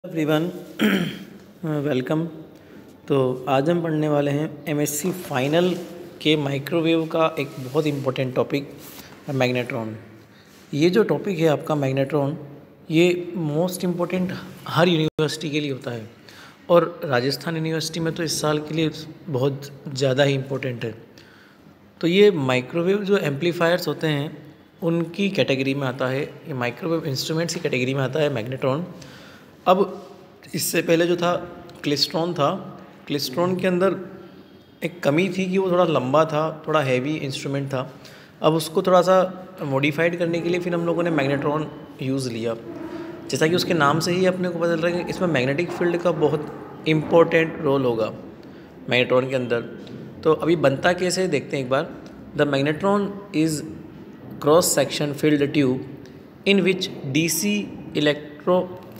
Everyone welcome. तो आज हम पढ़ने वाले हैं एमएससी फाइनल के माइक्रोवेव का एक बहुत इम्पोर्टेंट टॉपिक मैग्नेट्रॉन। ये जो टॉपिक है आपका मैग्नेट्रॉन, ये मोस्ट इम्पोर्टेंट हर यूनिवर्सिटी के लिए होता है और राजस्थान यूनिवर्सिटी में तो इस साल के लिए बहुत ज़्यादा ही इम्पोर्टेंट है। तो ये माइक्रोवेव जो एम्पलीफायर्स होते हैं उनकी कैटेगरी में आता है, ये माइक्रोवेव इंस्ट्रूमेंट्स की कैटेगरी में आता है मैग्नेट्रॉन। अब इससे पहले जो था क्लेस्ट्रॉन था। क्लेस्ट्रॉन के अंदर एक कमी थी कि वो थोड़ा लंबा था, थोड़ा हैवी इंस्ट्रूमेंट था। अब उसको थोड़ा सा मॉडिफाइड करने के लिए फिर हम लोगों ने मैग्नेट्रॉन यूज़ लिया। जैसा कि उसके नाम से ही अपने को पता चल रहा है कि इसमें मैग्नेटिक फील्ड का बहुत इम्पोर्टेंट रोल होगा मैग्नेट्रॉन के अंदर। तो अभी बनता कैसे देखते हैं एक बार। The magnetron is cross section field tube in which DC electro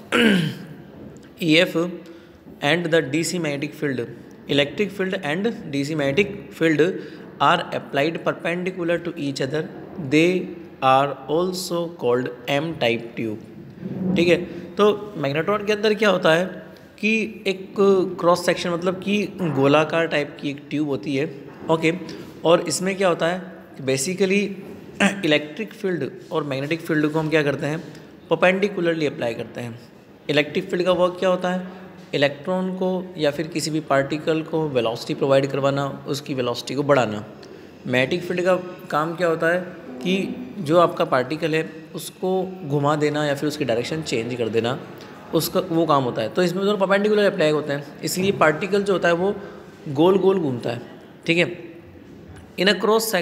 EF and the DC magnetic field, electric field and DC magnetic field are applied perpendicular to each other. They are also called M-type tube. ठीक है, तो magnetron के अंदर क्या होता है कि एक क्रॉस सेक्शन मतलब कि गोलाकार टाइप की एक ट्यूब होती है। ओके, और इसमें क्या होता है बेसिकली इलेक्ट्रिक फील्ड और मैग्नेटिक फील्ड को हम क्या करते हैं, परपेंडिकुलरली अप्लाई करते हैं। इलेक्ट्रिक फील्ड का वर्क क्या होता है, इलेक्ट्रॉन को या फिर किसी भी पार्टिकल को वेलोसिटी प्रोवाइड करवाना, उसकी वेलोसिटी को बढ़ाना। मैग्नेटिक फील्ड का काम क्या होता है कि जो आपका पार्टिकल है उसको घुमा देना या फिर उसकी डायरेक्शन चेंज कर देना, उसका वो काम होता है। तो इसमें दोनों परपेंडिकुलर अप्लाई होते हैं, इसलिए पार्टिकल जो होता है वो गोल गोल घूमता है। ठीक है, in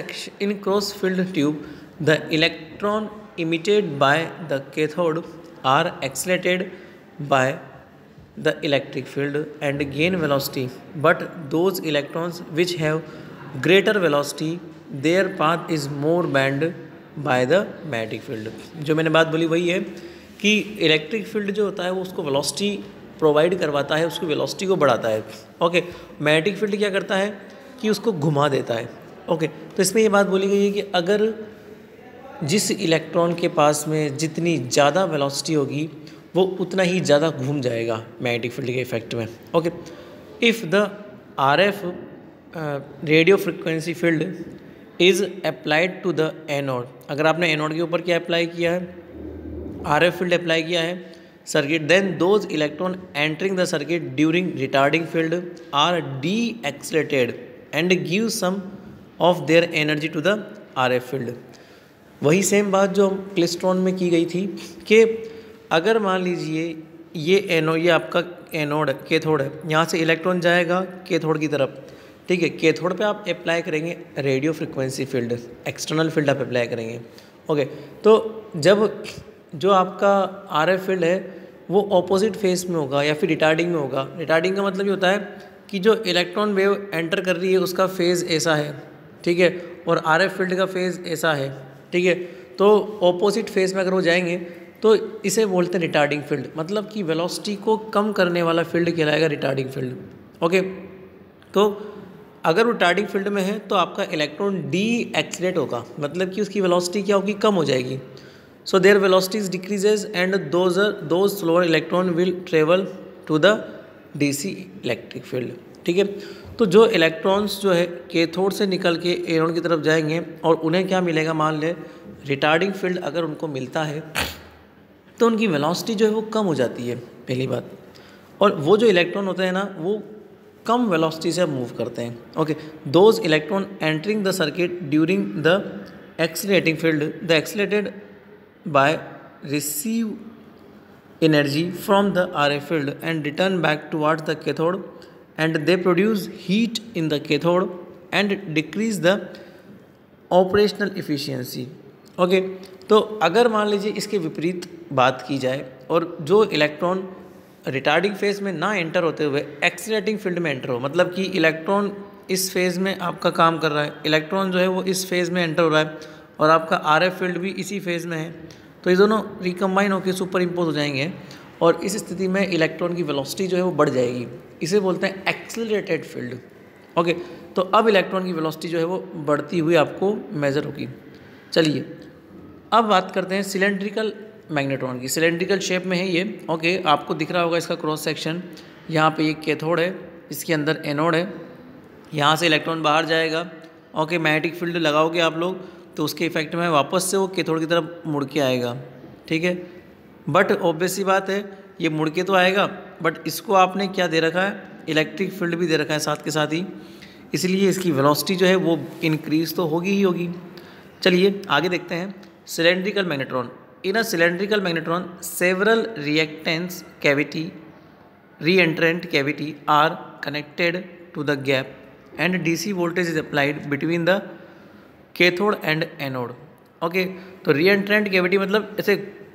cross field tube the electron emitted by the cathode are accelerated by the electric field and gain velocity, but those electrons which have greater velocity their path is more bent by the magnetic field। जो मैंने बात बोली वही है कि electric field जो होता है वो उसको वेलोसिटी प्रोवाइड करवाता है, उसकी वेलोसिटी को बढ़ाता है। ओके, मैग्नेटिक फील्ड क्या करता है कि उसको घुमा देता है। ओके, तो इसमें ये बात बोली गई है कि अगर जिस इलेक्ट्रॉन के पास में जितनी ज़्यादा वेलोसिटी होगी वो उतना ही ज़्यादा घूम जाएगा मैग्नेटिक फील्ड के इफेक्ट में। Okay, if the RF radio frequency field is applied to the anode, अगर आपने एनोड के ऊपर क्या अप्लाई किया है, RF फील्ड अप्लाई किया है circuit, then those electron entering the circuit during retarding field are decelerated and give some of their energy to the RF field. वही सेम बात जो क्लेस्ट्रॉन में की गई थी कि अगर मान लीजिए ये आपका एनोड कैथोड है, यहाँ से इलेक्ट्रॉन जाएगा कैथोड की तरफ। ठीक है, कैथोड पे आप अप्लाई करेंगे radio frequency field, external field आप अप्लाई करेंगे। ओके, तो जब जो आपका RF फील्ड है वो ऑपोजिट फेस में होगा या फिर रिटार्डिंग में होगा। रिटार्डिंग का मतलब ये होता है कि जो इलेक्ट्रॉन वेव एंटर कर रही है उसका फेज़ ऐसा है, ठीक है, और RF फील्ड का फेज़ ऐसा है। ठीक है, तो ऑपोजिट फेस में अगर वो जाएंगे तो इसे बोलते हैं रिटार्डिंग फील्ड, मतलब कि वेलोसिटी को कम करने वाला फील्ड कहलाएगा रिटार्डिंग फील्ड। ओके, तो अगर वो रिटार्डिंग फील्ड में है तो आपका इलेक्ट्रॉन डी एक्सलेट होगा, मतलब कि उसकी वेलोसिटी क्या होगी, कम हो जाएगी। So their velocities decreases and those slower electron will travel to the DC electric field. ठीक है, तो जो इलेक्ट्रॉन्स जो है कैथोड से निकल के एनोड की तरफ जाएंगे और उन्हें क्या मिलेगा, मान ले रिटार्डिंग फील्ड अगर उनको मिलता है तो उनकी वेलोसिटी जो है वो कम हो जाती है, पहली बात। और वो जो इलेक्ट्रॉन होते हैं ना वो कम वेलोसिटी से मूव करते हैं। Okay, those electron entering the circuit during the accelerating field the accelerated by receive energy from the RF field and return back towards the cathode and they produce heat in the cathode and decrease the operational efficiency। Okay, तो अगर मान लीजिए इसके विपरीत बात की जाए और जो इलेक्ट्रॉन रिटार्डिंग फेज में ना एंटर होते हुए एक्सीलरेटिंग फील्ड में एंटर हो, मतलब कि इलेक्ट्रॉन इस फेज़ में आपका काम कर रहा है, इलेक्ट्रॉन जो है वो इस फेज़ में एंटर हो रहा है और आपका RF फील्ड भी इसी फेज़ में है, तो ये दोनों रिकम्बाइन होकर सुपर इम्पोज हो जाएंगे और इस स्थिति में इलेक्ट्रॉन की वेलोसिटी जो है वो बढ़ जाएगी। इसे बोलते हैं एक्सीलरेटेड फील्ड। ओके, तो अब इलेक्ट्रॉन की वेलोसिटी जो है वो बढ़ती हुई आपको मेजर होगी। चलिए अब बात करते हैं सिलेंड्रिकल मैग्नेट्रॉन की सिलेंड्रिकल शेप में है ये। ओके, आपको दिख रहा होगा इसका क्रॉस सेक्शन। यहाँ पे ये कैथोड है, इसके अंदर एनोड है, यहाँ से इलेक्ट्रॉन बाहर जाएगा। ओके, मैग्नेटिक फील्ड लगाओगे आप लोग तो उसके इफेक्ट में वापस से वो कैथोड की तरफ मुड़ के आएगा। ठीक है, बट ऑब्वियस सी बात है ये मुड़ के तो आएगा, बट इसको आपने क्या दे रखा है, इलेक्ट्रिक फील्ड भी दे रखा है साथ के साथ ही, इसलिए इसकी वेलोसिटी जो है वो इंक्रीज तो होगी ही होगी। चलिए आगे देखते हैं। Cylindrical magnetron. In a cylindrical magnetron several reactance cavity re-entrant cavity are connected to the gap and DC voltage is applied between the cathode and anode. Okay, तो री-एंट्रेंट कैविटी मतलब ऐसे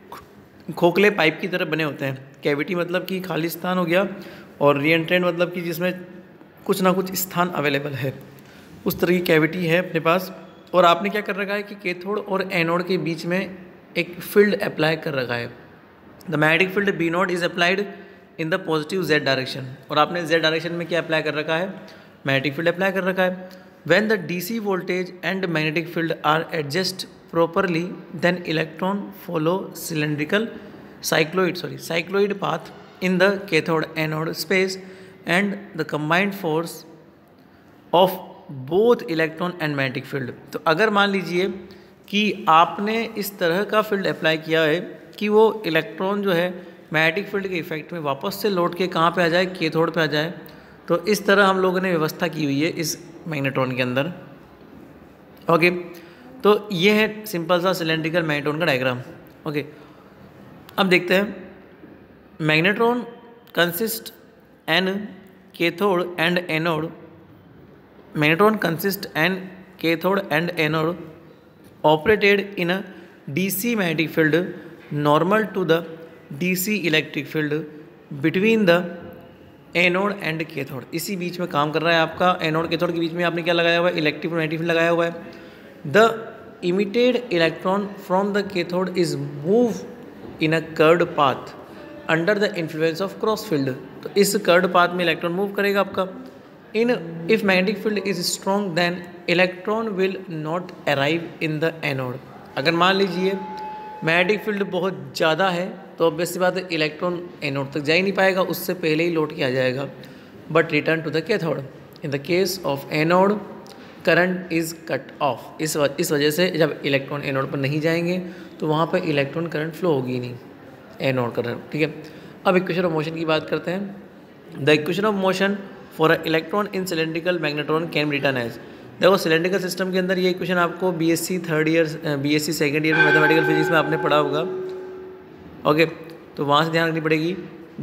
खोखले पाइप की तरह बने होते हैं। कैविटी मतलब कि खाली स्थान हो गया, और री-एंट्रेंट मतलब कि जिसमें कुछ ना कुछ स्थान अवेलेबल है, उस तरह की कैविटी है अपने पास। और आपने क्या कर रखा है कि कैथोड और एनोड के बीच में एक फील्ड अप्लाई कर रखा है। The magnetic field B naught is applied in the positive Z direction, और आपने जेड डायरेक्शन में क्या अप्लाई कर रखा है, मैग्नेटिक फील्ड अप्लाई कर रखा है। When the DC voltage and magnetic field are adjust properly then electron follow cylindrical cycloid path in the cathode anode space and the combined force of both electron and magnetic field. तो अगर मान लीजिए कि आपने इस तरह का field apply किया है कि वो इलेक्ट्रॉन जो है मैग्नेटिक फील्ड के इफेक्ट में वापस से लौट के कहाँ पे आ जाए, कैथोड पे आ जाए, तो इस तरह हम लोगों ने व्यवस्था की हुई है इस मैग्नेट्रॉन के अंदर। ओके, तो ये है सिंपल सा सिलेंड्रिकल मैग्नेट्रॉन का डायग्राम। ओके, अब देखते हैं। Magnetron consist an cathode and anode. Magnetron consist an cathode and anode operated in a DC magnetic field normal to the DC electric field between the anode and cathode. इसी बीच में काम कर रहा है आपका, एनोड कैथोड के बीच में आपने क्या लगाया हुआ है, इलेक्ट्रिक मैग्नेटिक फील्ड लगाया हुआ है। The emitted electron from the cathode is move in a curved path under the influence of cross field. तो इस कर्व्ड पाथ में इलेक्ट्रॉन मूव करेगा आपका। In if magnetic field is strong then electron will not arrive in the anode. अगर मान लीजिए magnetic field बहुत ज़्यादा है तो ऑब्वियस सी बात है इलेक्ट्रॉन एनोड तक जा ही नहीं पाएगा, उससे पहले ही लौट के आ जाएगा, but return to the cathode. In the case of anode current is cut off. इस वजह से जब इलेक्ट्रॉन एनोड पर नहीं जाएंगे तो वहाँ पर इलेक्ट्रॉन करंट फ्लो होगी नहीं, एनोड करंट। ठीक है, अब इक्वेशन ऑफ मोशन की बात करते हैं। The equation of motion for a electron in cylindrical magnetron can be written as. देखो सिलेंड्रिकल सिस्टम के अंदर ये इक्वेशन आपको BSc third year, BSc second year में मैथमेटिकल फिजिक्स में आपने पढ़ा होगा। ओके, तो वहाँ से ध्यान रखनी पड़ेगी।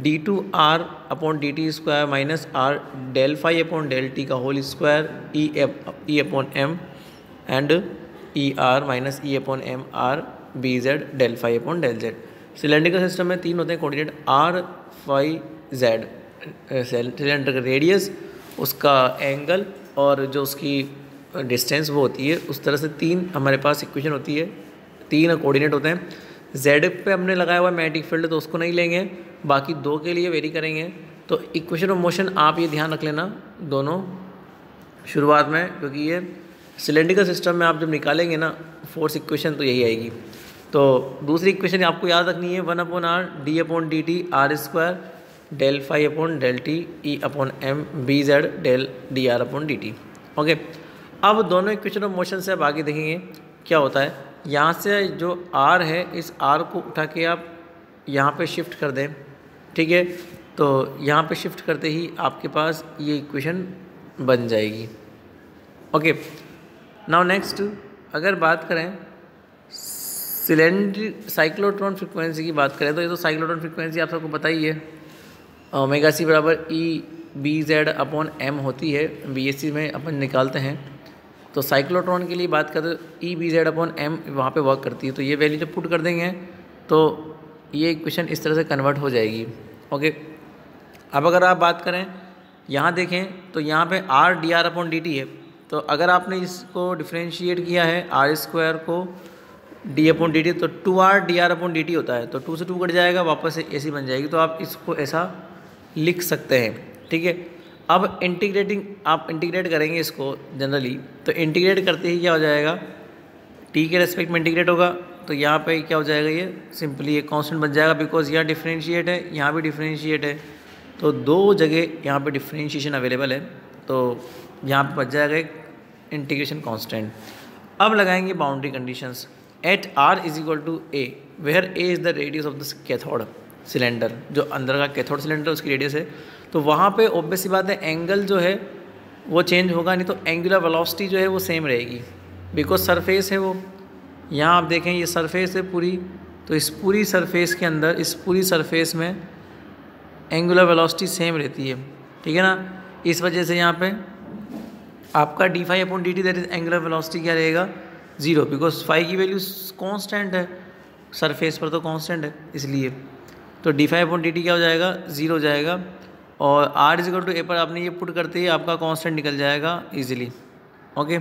d2r/dt² minus r del phi/del t का whole square e/m and er minus e/m r bz del phi/del z। Cylindrical system में तीन होते हैं coordinate, r phi z, cylinder का रेडियस, उसका एंगल और जो उसकी डिस्टेंस वो होती है। उस तरह से तीन हमारे पास इक्वेशन होती है, तीन कोऑर्डिनेट होते हैं। जेड पे हमने लगाया हुआ मैग्नेटिक फील्ड तो उसको नहीं लेंगे, बाकी दो के लिए वेरी करेंगे। तो इक्वेशन ऑफ मोशन आप ये ध्यान रख लेना दोनों शुरुआत में, क्योंकि ये सिलेंड्रिकल सिस्टम में आप जब निकालेंगे ना फोर्स इक्वेशन तो यही आएगी। तो दूसरी इक्वेशन आपको याद रखनी है 1/r d/dt r² del phi/del t e/m bz del dr/dt। Okay, अब दोनों इक्वेशन ऑफ मोशन से अब आगे देखेंगे क्या होता है। यहाँ से जो r है इस r को उठा के आप यहाँ पे शिफ्ट कर दें। ठीक है, तो यहाँ पे शिफ्ट करते ही आपके पास ये इक्वेशन बन जाएगी। ओके, नाउ नेक्स्ट अगर बात करें साइक्लोट्रॉन फ्रिक्वेंसी की बात करें तो ये तो साइक्लोट्रॉन फ्रिक्वेंसी आप सबको पता ही है, ओमेगा सी बराबर E/BZ/m होती है, बीएससी में अपन निकालते हैं। तो साइक्लोट्रॉन के लिए बात करें तो E/BZ/m वहाँ पे वर्क करती है, तो ये वैल्यू जब पुट कर देंगे तो ये इक्वेशन इस तरह से कन्वर्ट हो जाएगी। ओके, अब अगर आप बात करें यहाँ देखें तो यहाँ पे r dr/dt है, तो अगर आपने इसको डिफ्रेंशिएट किया है r² को d/dt तो 2r dr/dt होता है, तो 2 से 2 कट जाएगा, वापस से ऐसी बन जाएगी। तो आप इसको ऐसा लिख सकते हैं। ठीक है, अब आप इंटीग्रेट करेंगे इसको जनरली, तो इंटीग्रेट करते ही क्या हो जाएगा, t के रेस्पेक्ट में इंटीग्रेट होगा, तो यहाँ पे क्या हो जाएगा, ये सिंपली ये कांस्टेंट बन जाएगा, बिकॉज यहाँ डिफरेंशिएट है, यहाँ भी डिफरेंशिएट है, तो दो जगह यहाँ पे डिफरेंशिएशन अवेलेबल है, तो यहाँ पे बच जाएगा एक इंटीग्रेशन कांस्टेंट। अब लगाएंगे boundary conditions. At r is equal to A, where A is the radius of the cathode cylinder, जो अंदर का कैथोड सिलेंडर उसकी रेडियस है, तो वहाँ पे ऑब्वियस सी बात है एंगल जो है वो चेंज होगा नहीं, तो एंगुलर वेलोसिटी जो है वो सेम रहेगी, बिकॉज सरफेस है वो। यहाँ आप देखें ये सरफेस है पूरी, तो इस पूरी सरफेस के अंदर, इस पूरी सरफेस में एंगुलर वेलोसिटी सेम रहती है, ठीक है ना। इस वजह से यहाँ पे आपका d∅/dt that is angular velocity क्या रहेगा, 0, बिकॉज फाई की वैल्यू कांस्टेंट है, सरफेस पर तो कांस्टेंट है इसलिए, तो d∅/dt क्या हो जाएगा, 0 हो जाएगा। और r is equal to A पर आपने ये पुट करते ही आपका कांस्टेंट निकल जाएगा easily. Okay,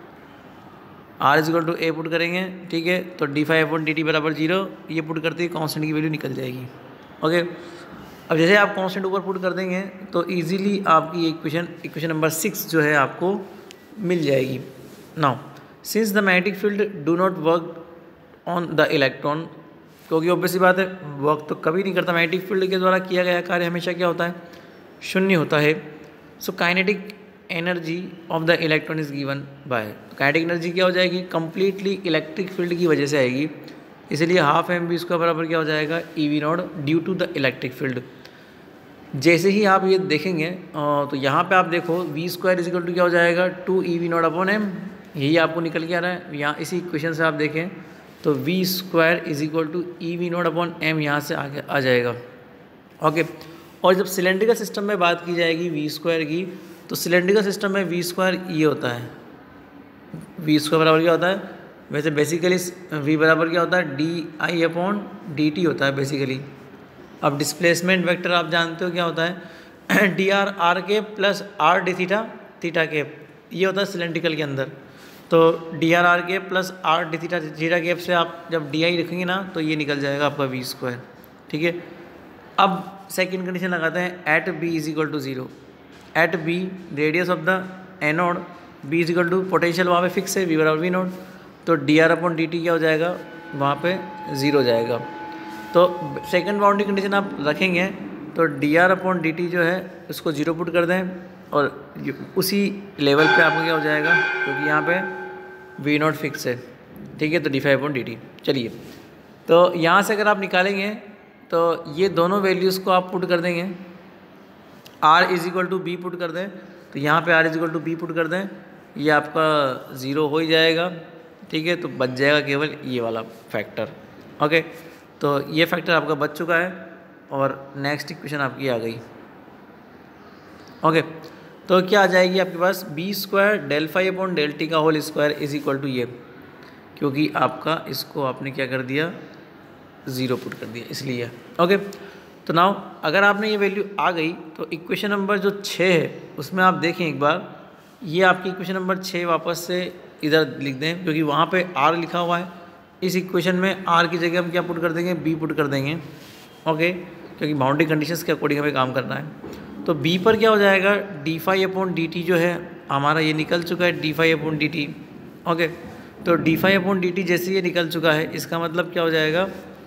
r is equal to A put करेंगे, ठीक है, तो d∅/dt बराबर 0, ये पुट करते ही कांस्टेंट की वैल्यू निकल जाएगी। ओके, अब जैसे आप कांस्टेंट ऊपर पुट कर देंगे तो इजीली आपकी इक्वेशन नंबर 6 जो है आपको मिल जाएगी। Now since the magnetic field do not work on the electron, क्योंकि ऑब्वियसली बात है वर्क तो कभी नहीं करता, मैग्नेटिक फील्ड के द्वारा किया गया कार्य हमेशा क्या होता है, शून्य होता है। So kinetic energy of the electron is given by, kinetic energy क्या हो जाएगी, कंप्लीटली इलेक्ट्रिक फील्ड की वजह से आएगी, इसलिए हाफ mv² बराबर क्या हो जाएगा, EV0 due to the electric field. जैसे ही आप ये देखेंगे तो यहाँ पे आप देखो v² इज इक्वल टू क्या हो जाएगा, 2EV0/m, यही आपको निकल के आ रहा है। यहाँ इसी इक्वेशन से आप देखें तो v² is equal to EV0/m यहाँ से आगे आ जाएगा। ओके, और जब सिलेंड्रिकल सिस्टम में बात की जाएगी v² की, तो सिलेंड्रिकल सिस्टम में v² ये होता है, v² बराबर क्या होता है, वैसे बेसिकली v बराबर क्या होता है, di/dt होता है बेसिकली। अब डिस्प्लेसमेंट वेक्टर आप जानते हो क्या होता है, dr प्लस r d∅ ये होता है सिलेंड्रिकल के अंदर, तो dr प्लस r d∅ से आप जब di रखेंगे ना तो ये निकल जाएगा आपका v², ठीक है। अब सेकेंड कंडीशन लगाते हैं, at b is equal to 0, at b radius of the anode, b is equal to potential वहाँ पे फिक्स है, v बराबर v0, तो dr/dt क्या हो जाएगा, वहाँ पे 0 हो जाएगा। तो सेकंड बाउंड्री कंडीशन आप रखेंगे तो dr/dt जो है उसको 0 पुट कर दें, और उसी लेवल पे आपको क्या हो जाएगा, क्योंकि यहाँ पे v0 फिक्स है, ठीक है, तो d∅/dt। चलिए, तो यहाँ से अगर आप निकालेंगे तो ये दोनों वैल्यूज़ को आप पुट कर देंगे, r is equal to b put कर दें, तो यहाँ पे r is equal to b put कर दें, ये आपका 0 हो ही जाएगा, ठीक है, तो बच जाएगा केवल ये वाला फैक्टर। ओके, तो ये फैक्टर आपका बच चुका है और नेक्स्ट इक्वेशन आपकी आ गई। ओके, तो क्या आ जाएगी आपके पास, b² ∇φ/∇t का whole square is equal to ये, क्योंकि आपका इसको आपने क्या कर दिया, 0 पुट कर दिया इसलिए। ओके, तो नाउ अगर आपने ये वैल्यू आ गई तो इक्वेशन नंबर जो 6 है उसमें आप देखें एक बार, ये आपकी इक्वेशन नंबर 6 वापस से इधर लिख दें, क्योंकि वहाँ पे r लिखा हुआ है, इस इक्वेशन में r की जगह हम क्या पुट कर देंगे, b पुट कर देंगे। ओके, क्योंकि बाउंड्री कंडीशंस के अकॉर्डिंग हमें काम करना है। तो b पर क्या हो जाएगा, d∅/dt जो है हमारा ये निकल चुका है, d∅/dt। ओके, तो d∅/dt जैसे ये निकल चुका है, इसका मतलब क्या हो जाएगा,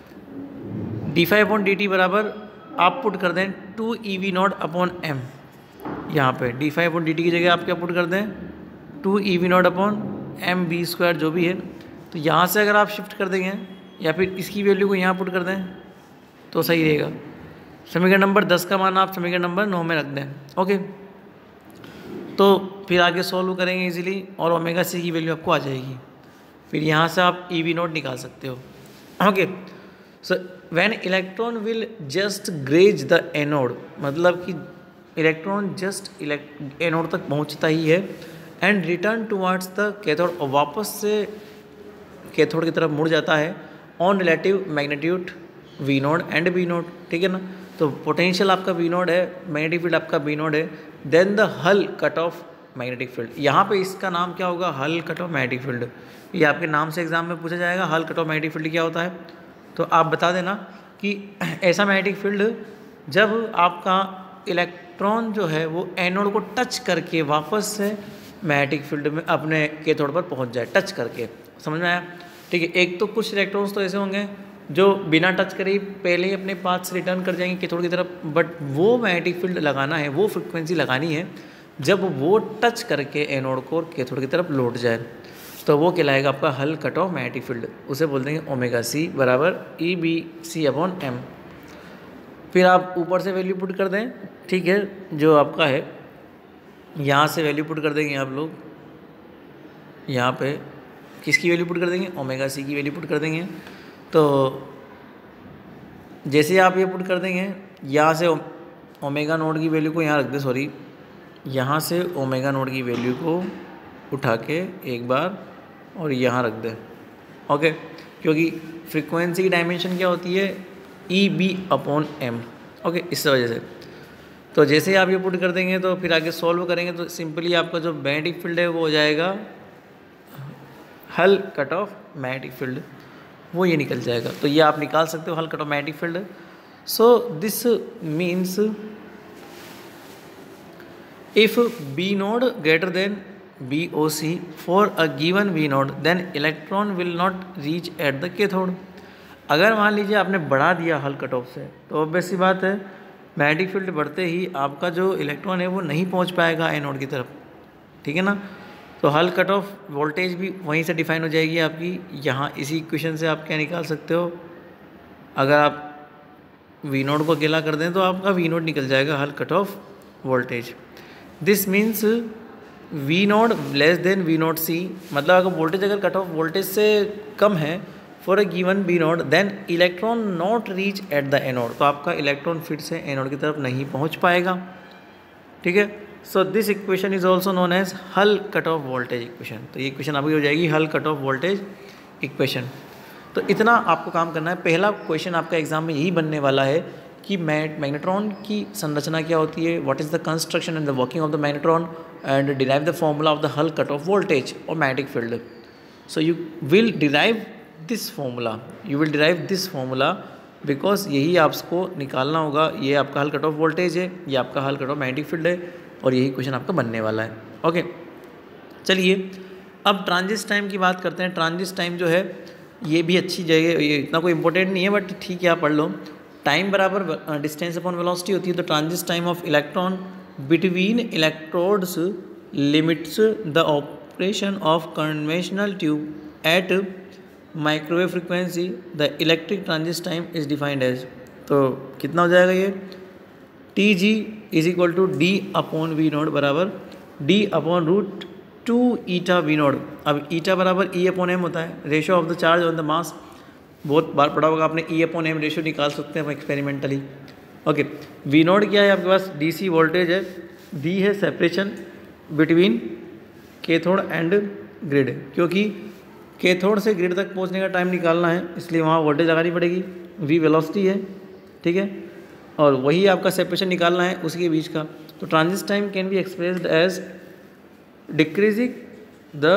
d∅/dt बराबर आप पुट कर दें 2EV0/m, यहाँ पे d∅/dt की जगह आप क्या पुट कर दें, 2EV0/m v² जो भी है, तो यहाँ से अगर आप शिफ्ट कर देंगे या फिर इसकी वैल्यू को यहाँ पुट कर दें तो सही रहेगा। समीकरण नंबर 10 का मान आप समीकरण नंबर 9 में रख दें। ओके, तो फिर आगे सॉल्व करेंगे इजीली और ओमेगा सी की वैल्यू आपको आ जाएगी, फिर यहाँ से आप EV0 निकाल सकते हो। Okay, so when electron will just graze the anode, मतलब कि इलेक्ट्रॉन जस्ट एनोड तक पहुँचता ही है, and return towards the cathode, और वापस से कैथोड की तरफ मुड़ जाता है, on relative magnitude V0 and B0, ठीक है ना। तो पोटेंशियल आपका V0 है, मैग्नेटिक फील्ड आपका B0 है, देन द हल कट ऑफ मैग्नेटिक फील्ड, यहाँ पे इसका नाम क्या होगा, हल कट ऑफ मैग्नेटिक फील्ड। ये आपके नाम से एग्जाम में पूछा जाएगा, hull cut off magnetic field क्या होता है, तो आप बता देना कि ऐसा मैग्नेटिक फील्ड जब आपका इलेक्ट्रॉन जो है वो एनोड को टच करके वापस से मैग्नेटिक फील्ड में अपने कैथोड पर पहुंच जाए, टच करके, समझ में आया। ठीक है। एक तो कुछ इलेक्ट्रॉन्स तो ऐसे होंगे जो बिना टच करे ही पहले ही अपने पाथ से रिटर्न कर जाएंगे कैथोड की तरफ, बट वो मैग्नेटिक फील्ड लगाना है, वो फ्रिक्वेंसी लगानी है जब वो टच करके एनोड को और कैथोड की तरफ लौट जाए, तो वो कहलाएगा आपका हल कट ऑफ मैग्नेटिक फील्ड। उसे बोल देंगे ओमेगा सी बराबर EBC/m। फिर आप ऊपर से वैल्यू पुट कर दें, ठीक है, जो आपका है यहाँ से वैल्यू पुट कर देंगे आप लोग, यहाँ पे किसकी वैल्यू पुट कर देंगे, ओमेगा सी की वैल्यू पुट कर देंगे। तो जैसे आप ये पुट कर देंगे, यहाँ से ओमेगा नोड की वैल्यू को यहाँ रख दें, सॉरी, यहाँ से ओमेगा नोड की वैल्यू को उठा के एक बार और यहाँ रख दें, ओके, क्योंकि फ्रीक्वेंसी की डायमेंशन क्या होती है, EB/m, ओके, इस वजह से। तो जैसे ही आप ये पुट कर देंगे तो फिर आगे सॉल्व करेंगे तो सिंपली आपका जो मैग्नेटिक फील्ड है वो हो जाएगा hull cut off magnetic field, वो ये निकल जाएगा। तो ये आप निकाल सकते हो hull cut off magnetic field. So this means if B naught greater than BOC for a given V naught then electron will not reach at the cathode. अगर मान लीजिए आपने बढ़ा दिया हल कट ऑफ से, तो ऑब्वियस सी बात है मैग्नेटिक फील्ड बढ़ते ही आपका जो इलेक्ट्रॉन है वो नहीं पहुंच पाएगा एनोड की तरफ, ठीक है ना। तो हल कट ऑफ वोल्टेज भी वहीं से डिफाइन हो जाएगी आपकी। यहाँ इसी इक्वेशन से आप क्या निकाल सकते हो, अगर आप V नोड को अकेला कर दें तो आपका V नोड निकल जाएगा hull cut off voltage. This means V naught less than V naught C, मतलब अगर वोल्टेज अगर कट ऑफ वोल्टेज से कम है for a given B naught then electron not reach at the anode, तो आपका इलेक्ट्रॉन फिर से एनोड की तरफ नहीं पहुंच पाएगा, ठीक है। So this equation is also known as hull cut off voltage equation. तो ये इक्वेशन आपकी हो जाएगी हल कट ऑफ वोल्टेज इक्वेशन। तो इतना आपको काम करना है। पहला क्वेश्चन आपका एग्जाम में यही बनने वाला है कि मैग्नेट्रॉन की संरचना क्या होती है, what is the construction and the working of the magnetron and derive the formula of the हल कट ऑफ वोल्टेज और magnetic field. So you will derive this formula because यही आपको निकालना होगा। ये आपका हल कट ऑफ वोल्टेज है, ये आपका हल कट ऑफ मैग्नेटिक फील्ड है और यही क्वेश्चन आपका बनने वाला है, ओके। चलिए अब ट्रांजिट टाइम की बात करते हैं। ट्रांजिट टाइम जो है ये भी अच्छी जगह, ये इतना कोई इंपॉर्टेंट नहीं है बट ठीक है आप पढ़ लो। टाइम बराबर डिस्टेंस अपॉन वेलोसिटी होती है। तो transit time of electron between electrodes limits the operation of conventional tube at microwave frequency. The electric transit time is defined as, तो कितना हो जाएगा ये, TG is equal to D/V naught बराबर D/√2 ईटा V node. अब ईटा बराबर E/m होता है, ratio of the charge on the mass. बहुत बार पढ़ा होगा आपने, E/m रेशो निकाल सकते हैं हम एक्सपेरिमेंटली, ओके। V नोड क्या है आपके पास, DC वोल्टेज है, D है separation between cathode and grid, क्योंकि कैथोड से ग्रिड तक पहुंचने का टाइम निकालना है इसलिए वहाँ वोल्टेज लगानी पड़ेगी। V वेलोसिटी है, ठीक है, और वही आपका सेपरेशन निकालना है उसके बीच का। तो transit time can be expressed as decreasing the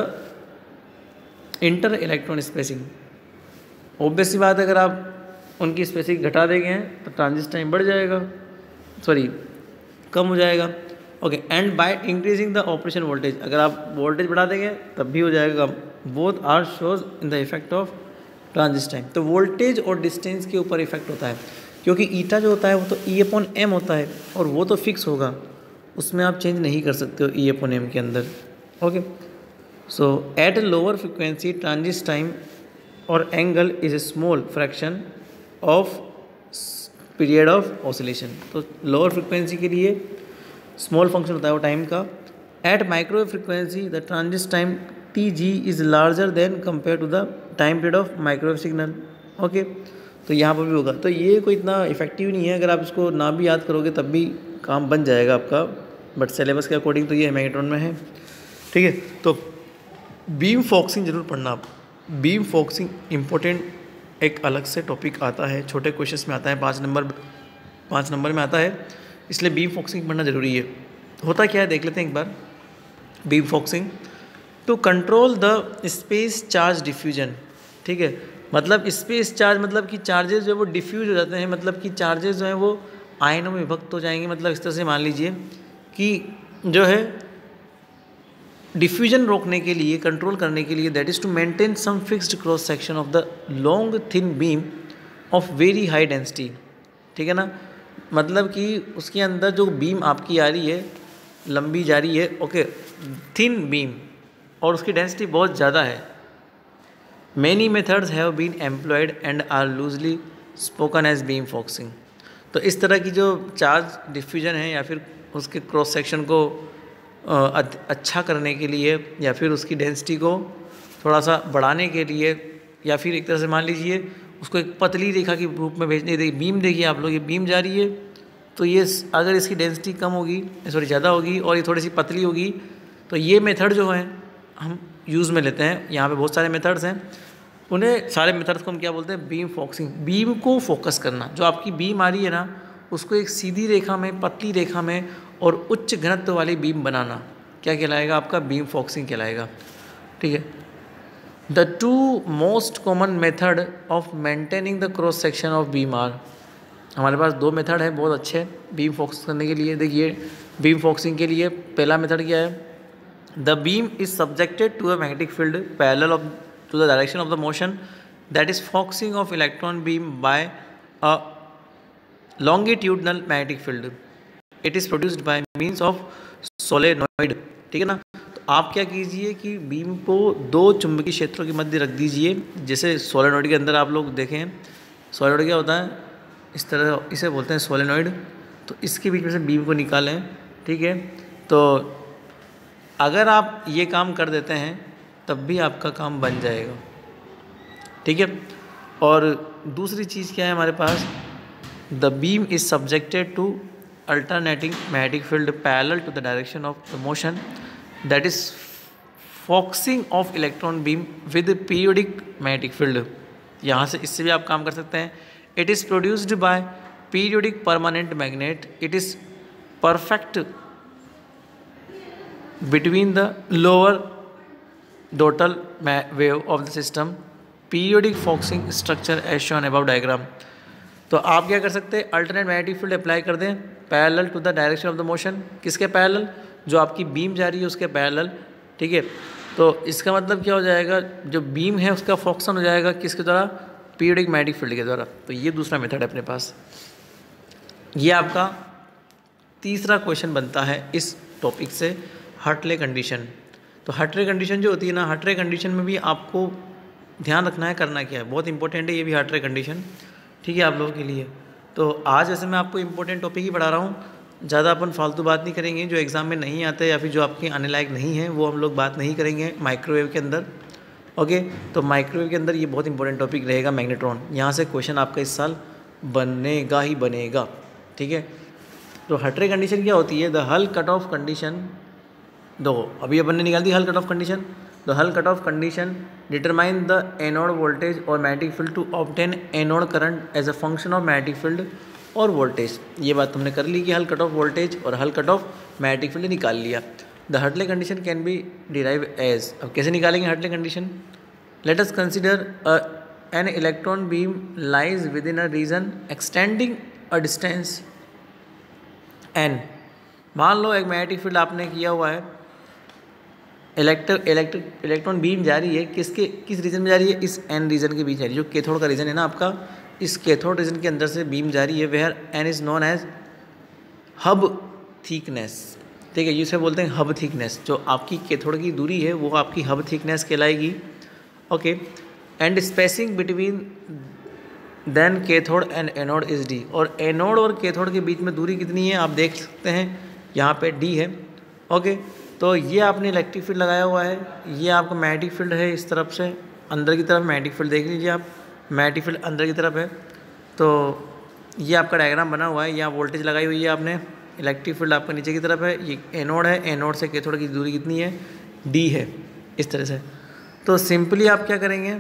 inter electron spacing. Obvious सी बात है, अगर आप उनकी स्पेसिंग घटा देंगे तो ट्रांजिट टाइम बढ़ जाएगा, सॉरी कम हो जाएगा, okay. And by increasing the operation voltage, अगर आप वोल्टेज बढ़ा देंगे तब भी हो जाएगा कम। Both are shows in the effect of transit time. तो वोल्टेज और डिस्टेंस के ऊपर इफेक्ट होता है, क्योंकि ईटा जो होता है वो तो E/m होता है और वो तो फिक्स होगा, उसमें आप चेंज नहीं कर सकते हो E/m के अंदर, okay. So at a lower frequency transit time और angle is a small fraction of period of oscillation. तो लोअर फ्रिक्वेंसी के लिए स्मॉल फंक्शन होता है वो टाइम का। At microwave frequency the transit time TG is larger than compare to the time period of microwave signal, okay. तो यहाँ पर भी होगा। तो ये कोई इतना इफेक्टिव नहीं है, अगर आप इसको ना भी याद करोगे तब भी काम बन जाएगा आपका, बट सिलेबस के अकॉर्डिंग तो ये मैग्नेट्रॉन में है, ठीक है। तो बीम फॉक्सिंग जरूर पढ़ना आप। बीम फॉक्सिंग इम्पोर्टेंट एक अलग से टॉपिक आता है, छोटे क्वेश्चंस में आता है, 5 नंबर में आता है, इसलिए बीम फॉक्सिंग पढ़ना जरूरी है। होता क्या है देख लेते हैं एक बार। Beam focusing to control the space charge diffusion, ठीक है, मतलब स्पेस चार्ज मतलब कि चार्जेस जो है वो डिफ्यूज हो जाते हैं, मतलब कि चार्जेस जो हैं वो आयनों में विभक्त हो जाएंगे। मतलब इस तरह से मान लीजिए कि जो है डिफ्यूजन रोकने के लिए, कंट्रोल करने के लिए, that is to maintain some fixed cross section of the long thin beam of very high density. ठीक है ना, मतलब कि उसके अंदर जो बीम आपकी आ रही है, लंबी जा रही है, ओके, थिन बीम, और उसकी डेंसिटी बहुत ज़्यादा है। Many methods have been employed and are loosely spoken as beam focusing. तो इस तरह की जो चार्ज डिफ्यूजन है या फिर उसके क्रॉस सेक्शन को अच्छा करने के लिए या फिर उसकी डेंसिटी को थोड़ा सा बढ़ाने के लिए, या फिर एक तरह से मान लीजिए उसको एक पतली रेखा के रूप में भेजने, देखिए बीम, देखिए आप लोग, ये बीम जा रही है, तो ये अगर इसकी डेंसिटी कम होगी, सॉरी ज़्यादा होगी, और ये थोड़ी सी पतली होगी, तो ये मेथड जो है हम यूज़ में लेते हैं। यहाँ पे बहुत सारे मेथड्स हैं, उन्हें सारे मेथड्स को हम क्या बोलते हैं? Beam focusing. बीम को फोकस करना, जो आपकी बीम आ रही है ना, उसको एक सीधी रेखा में, पतली रेखा में और उच्च घनत्व वाली बीम बनाना, क्या कहलाएगा? आपका बीम फॉक्सिंग कहलाएगा। ठीक है। The two most common method of maintaining the cross section of beam are, हमारे पास दो मेथड है बहुत अच्छे बीम फोकस करने के लिए। देखिए बीम फोकसिंग के लिए पहला मेथड क्या है? The beam is subjected to a magnetic field parallel of to the direction of the motion, that is focusing of electron beam by a longitudinal magnetic field. It is produced by means of solenoid. ठीक है ना। तो आप क्या कीजिए कि beam को दो चुंबकीय क्षेत्रों के मध्य रख दीजिए, जैसे सोलेनॉइड के अंदर आप लोग देखें, सोलेनॉइड क्या होता है? इस तरह इसे बोलते हैं सोलेनॉइड। तो इसके बीच में से बीम को निकालें। ठीक है। तो अगर आप ये काम कर देते हैं तब भी आपका काम बन जाएगा। ठीक है। और दूसरी चीज़ क्या है हमारे पास? The beam is subjected to alternating magnetic field parallel to the direction of the motion, that is focusing of electron beam with periodic magnetic field. यहाँ से इससे भी आप काम कर सकते हैं। It is produced by periodic permanent magnet, it is perfect between the lower dotal wave of the system, periodic foxing structure as shown above diagram। तो आप क्या कर सकते हैं? अल्टरनेट मैग्नेटिक फील्ड अप्लाई कर दें parallel to the direction of the motion. किसके parallel? जो आपकी बीम जा रही है उसके पैरेलल। ठीक है। तो इसका मतलब क्या हो जाएगा? जो बीम है उसका फोक्सन हो जाएगा किसके द्वारा? पीरियोडिक मैग्नेटिक फील्ड के द्वारा। तो ये दूसरा मेथड है अपने पास। ये आपका तीसरा क्वेश्चन बनता है इस टॉपिक से, हर्टले कंडीशन। तो हर्टले कंडीशन जो होती है ना, हर्टले कंडीशन में भी आपको ध्यान रखना है करना क्या है, बहुत इंपॉर्टेंट है ये भी हर्टले कंडीशन। ठीक है, आप लोगों के लिए। तो आज ऐसे मैं आपको इंपॉर्टेंट टॉपिक ही पढ़ा रहा हूँ, ज़्यादा अपन फालतू बात नहीं करेंगे। जो एग्ज़ाम में नहीं आते या फिर जो आपके आने लायक नहीं है वो हम लोग बात नहीं करेंगे माइक्रोवेव के अंदर। ओके, तो माइक्रोवेव के अंदर ये बहुत इंपॉर्टेंट टॉपिक रहेगा मैग्नेट्रॉन। यहाँ से क्वेश्चन आपका इस साल बनेगा ही बनेगा। ठीक है। तो हर्टले कंडीशन क्या होती है? द हल कट ऑफ कंडीशन, दो अभी अपन ने निकाल दी Hull cut off condition. The हल cut off condition determine the anode voltage और magnetic field to obtain anode current as a function of magnetic field और वोल्टेज। ये बात हमने कर ली कि हल कट ऑफ वोल्टेज और हल कट ऑफ मैग्नेटिक फील्ड निकाल लिया। The Hartree condition can be derive as, अब कैसे निकालेंगे Hartree condition? Let us consider an electron beam lies within a region extending a distance N. मान लो एक मैग्नेटिक फील्ड आपने किया हुआ है, इलेक्ट्रॉन बीम जा रही है, किस रीजन में जा रही है? इस एन रीजन के बीच जा रही है, जो कैथोड का रीजन है ना आपका, इस कैथोड रीजन के अंदर से बीम जा रही है, where N is known as hub thickness. ठीक है, जिसे बोलते हैं हब थिकनेस। जो आपकी कैथोड की दूरी है वो आपकी हब थिकनेस कहलाएगी। Okay, and spacing between then cathode and anode is D. और एनोड और कैथोड के बीच में दूरी कितनी है आप देख सकते हैं, यहाँ पे डी है। ओके, तो ये आपने इलेक्ट्रिक फील्ड लगाया हुआ है, ये आपका मैग्नेटिक फील्ड है इस तरफ से अंदर की तरफ। मैग्नेटिक फील्ड देख लीजिए आप, मैग्नेटिक फील्ड अंदर की तरफ है। तो ये आपका डायग्राम बना हुआ है, यहाँ वोल्टेज लगाई हुई है आपने, इलेक्ट्रिक फील्ड आपका नीचे की तरफ है, ये एनोड है, एनोड से कैथोड की दूरी कितनी है? डी है, इस तरह से। तो सिंपली आप क्या करेंगे,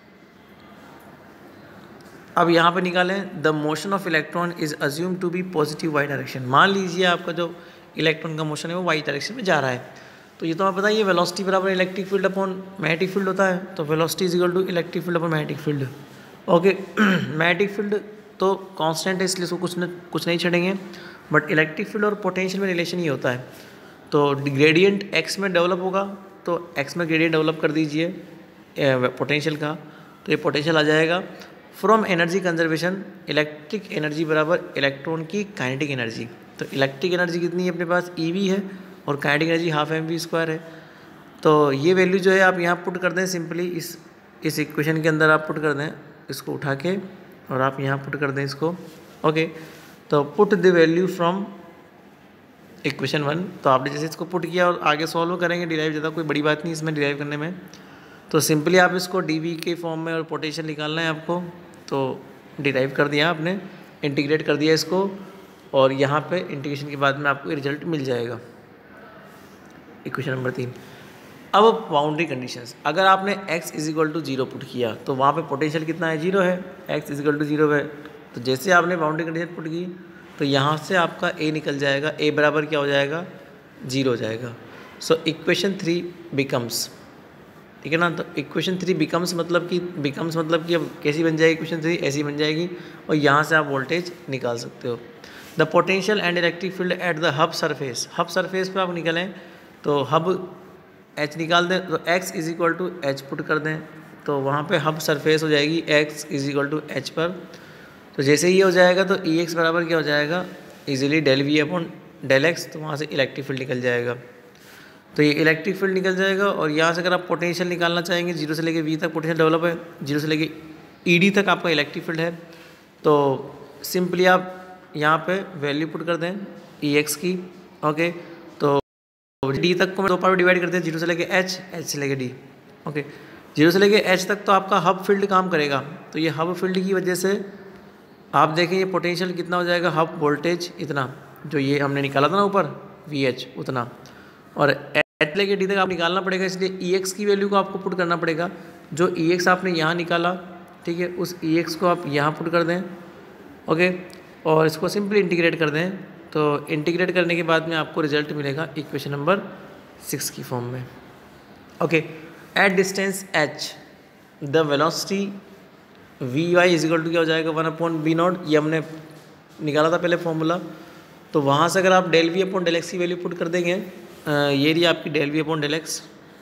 अब यहाँ पे निकालें the motion of electron is assume to be positive Y direction. मान लीजिए आपका जो इलेक्ट्रॉन का मोशन है वो वाई डायरेक्शन में जा रहा है। तो ये तो हमें पता ही है, वेलोसिटी बराबर electric field upon magnetic field होता है। तो velocity is equal to electric field upon magnetic field. Okay, magnetic field तो कांस्टेंट है इसलिए इसको कुछ नहीं छेड़ेंगे, बट इलेक्ट्रिक फील्ड और पोटेंशियल में रिलेशन ये होता है। तो ग्रेडियंट एक्स में डेवलप होगा, तो एक्स में ग्रेडियंट डेवलप कर दीजिए पोटेंशियल का, तो ये पोटेंशियल आ जाएगा from energy conservation electric energy बराबर इलेक्ट्रॉन की काइनेटिक एनर्जी। तो इलेक्ट्रिक एनर्जी कितनी है अपने पास, EV है, और काइनेटिक एनर्जी हाफ mv² है। तो ये वैल्यू जो है आप यहाँ पुट कर दें सिंपली, इस इक्वेशन के अंदर आप पुट कर दें इसको उठा के, और आप यहाँ पुट कर दें इसको। ओके, तो put the value from equation 1। तो आपने जैसे इसको पुट किया और आगे सॉल्व करेंगे डिराइव, ज़्यादा कोई बड़ी बात नहीं इसमें डिराइव करने में। तो सिंपली आप इसको dV के फॉर्म में और पोटेंशियल निकालना है आपको, तो डिराइव कर दिया आपने, इंटीग्रेट कर दिया इसको, और यहाँ पे इंटीग्रेशन के बाद में आपको रिजल्ट मिल जाएगा। Equation number 3। अब बाउंड्री कंडीशंस, अगर आपने x = 0 पुट किया तो वहाँ पे पोटेंशियल कितना है, 0 है, x = 0 है। तो जैसे आपने बाउंड्री कंडीशन पुट की तो यहाँ से आपका a निकल जाएगा, a बराबर क्या हो जाएगा, 0 हो जाएगा। सो इक्वेशन 3 बिकम्स, ठीक है ना। तो इक्वेशन 3 बिकम्स मतलब कि अब कैसी बन जाएगी इक्वेशन 3, ऐसी बन जाएगी, और यहाँ से आप वोल्टेज निकाल सकते हो। The potential and electric field at the hub surface, hub surface पे आप निकालें तो हब H निकाल दें, तो x = H पुट कर दें, तो वहाँ पे हब सरफेस हो जाएगी x = H पर। तो जैसे ही हो जाएगा तो Ex बराबर क्या हो जाएगा, इजीली ∂V/∂x, तो वहाँ से इलेक्ट्रिक फील्ड निकल जाएगा। तो ये इलेक्ट्रिक फील्ड निकल जाएगा, और यहाँ से अगर आप पोटेंशियल निकालना चाहेंगे, 0 से लेके V तक पोटेंशियल डेवलप है, 0 से लेके ED तक आपका इलेक्ट्रिक फील्ड है। तो सिंपली आप यहाँ पे वैल्यू पुट कर दें Ex की। ओके, तो D तक को मैं 2 पार्ट डिवाइड करते हैं, 0 से लेके H, H से लेके D। ओके, 0 से लेके H तक तो आपका हब फील्ड काम करेगा। तो ये हब फील्ड की वजह से आप देखें ये पोटेंशियल कितना हो जाएगा, हब वोल्टेज इतना जो ये हमने निकाला था ना ऊपर VH उतना, और H लेके D तक आप निकालना पड़ेगा, इसलिए Ex की वैल्यू को आपको पुट करना पड़ेगा। जो Ex आपने यहाँ निकाला, ठीक है, उस Ex को आप यहाँ पुट कर दें। ओके, और इसको सिंपली इंटीग्रेट कर दें, तो इंटीग्रेट करने के बाद में आपको रिजल्ट मिलेगा इक्वेशन नंबर 6 की फॉर्म में। Okay, at distance h the velocity Vy = क्या हो जाएगा, 1/V0, ये हमने निकाला था पहले फॉर्मूला। तो वहाँ से अगर आप ∂V/∂x की वैल्यू पुट कर देंगे, ये रही आपकी ∂V/∂x,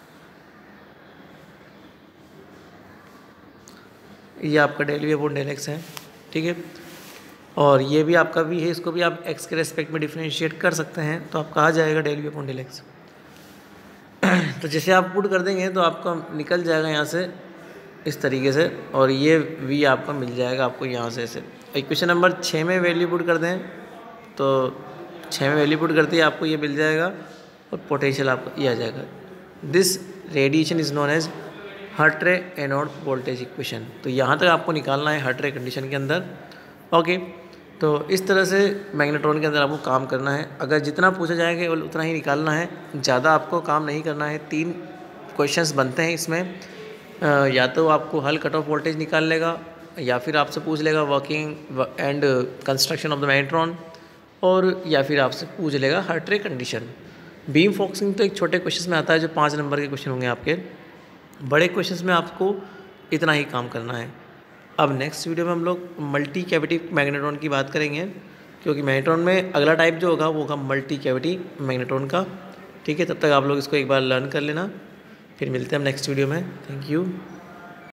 ये आपका ∂V/∂x है, ठीक है, और ये भी आपका V है, इसको भी आप x के रेस्पेक्ट में डिफ्रेंशिएट कर सकते हैं, तो आपका आ जाएगा ∂V/∂x। तो जैसे आप पुट कर देंगे तो आपका निकल जाएगा यहाँ से इस तरीके से, और ये V आपका मिल जाएगा आपको यहाँ से ऐसे। इक्वेशन नंबर 6 में वैल्यू पुट कर दें, तो 6 में वैल्यू पुट करते ही आपको ये मिल जाएगा, और पोटेंशियल आपको ये आ जाएगा। This radiation is known as Hartree anode voltage equation. तो यहाँ तक आपको निकालना है हर्ट्रे कंडीशन के अंदर। ओके, तो इस तरह से मैग्नेट्रॉन के अंदर आपको काम करना है। अगर जितना पूछा जाएगा उतना ही निकालना है, ज़्यादा आपको काम नहीं करना है। 3 क्वेश्चंस बनते हैं इसमें, या तो आपको हल कट ऑफ वोल्टेज निकाल लेगा, या फिर आपसे पूछ लेगा working and construction of the magnetron, और या फिर आपसे पूछ लेगा हर्ट्रे कंडीशन। बीम फोकसिंग तो एक छोटे क्वेश्चन में आता है जो 5 नंबर के क्वेश्चन होंगे आपके। बड़े क्वेश्चन में आपको इतना ही काम करना है। अब नेक्स्ट वीडियो में हम लोग मल्टी कैविटी मैग्नेट्रॉन की बात करेंगे, क्योंकि मैग्नेट्रॉन में अगला टाइप जो होगा वो होगा मल्टी कैविटी मैग्नेट्रॉन का। ठीक है, तब तक आप लोग इसको एक बार लर्न कर लेना, फिर मिलते हैं हम नेक्स्ट वीडियो में। Thank you.